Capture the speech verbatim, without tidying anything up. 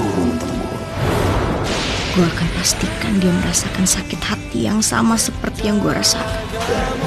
Gue akan pastikan dia merasakan sakit hati yang sama seperti yang gue rasakan.